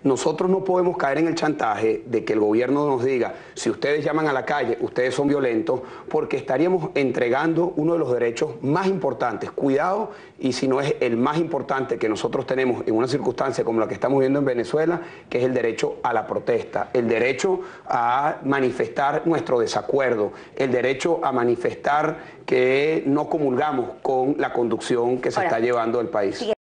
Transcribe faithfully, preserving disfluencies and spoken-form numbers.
nosotros no podemos caer en el chantaje de que el gobierno nos diga, si ustedes llaman a la calle, ustedes son violentos, porque estaríamos entregando uno de los derechos más importantes. Cuidado, y si no es el más importante que nosotros tenemos en una circunstancia como la que estamos viendo en Venezuela, que es el derecho a la protesta, el derecho a manifestar nuestro desacuerdo, el derecho a manifestar que no comulgamos con la conducción que se Ahora, está llevando el país.